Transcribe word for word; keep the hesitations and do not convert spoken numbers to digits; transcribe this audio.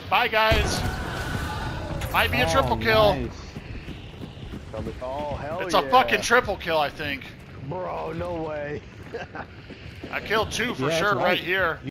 Bye, guys. Might be a Oh, triple kill. Nice. Oh, hell It's yeah. a fucking triple kill, I think. Bro, no way. I killed two for Yeah, sure that's right right. here.